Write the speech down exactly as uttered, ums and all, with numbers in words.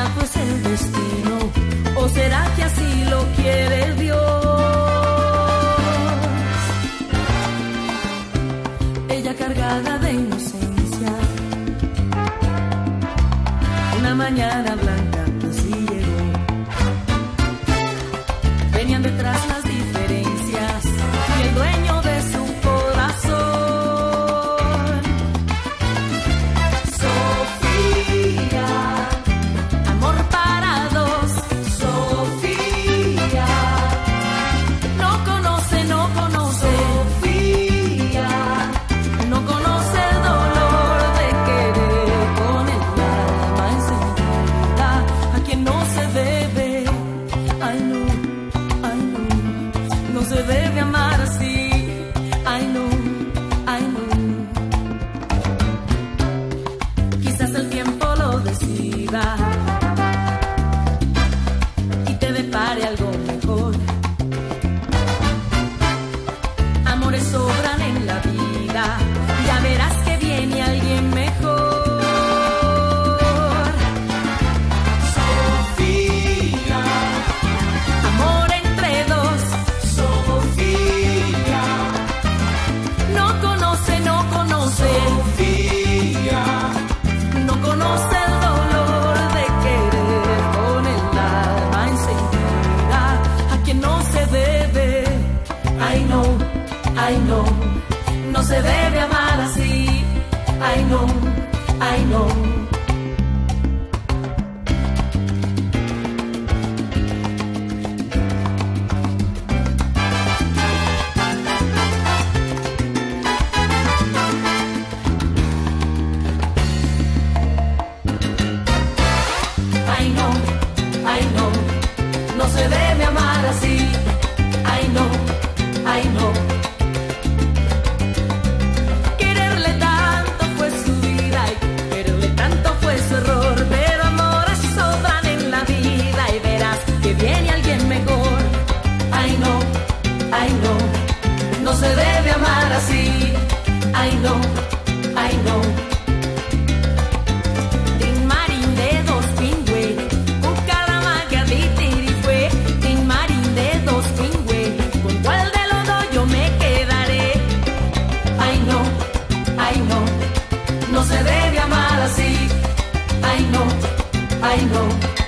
pues el destino, o será que así lo quiere Dios. Ella cargada de inocencia, una mañana blanca así llegó. Venían detrás las diferencias y el dueño de su corazón. Sofía, amor para dos. Sofía, no conoce, no conoce. Sofía, no conoce el dolor de querer con el alma encendida a quien no se debe. Ay no, ay no, no se debe amar así. Ay no, ay no. Quizás el tiempo lo decida y te depare algo mejor. Amores sobran en la vida, ya verás que viene alguien mejor. Sofía, amor entre dos. Sofía, no conoce, no conoce. Sofía, no conoce el dolor de querer con el alma encendida a quien no se debe. Ay no, ay no, no se debe amar así. Ay no, ay no. Ay no, ay no, no se debe amar así. Ay no, ay no. Quererle tanto fue su vida y quererle tanto fue su error, pero amores sobran en la vida y verás que viene alguien mejor. Ay no, ay no, no se debe amar así. Ay no, ay no. Tin marín de dos pingüe, cucaramaca di tiri fue. Tin marín de dos pingüe, con cuál de los dos yo me quedaré. Ay no, ay no, no se debe amar así. Ay no, ay no.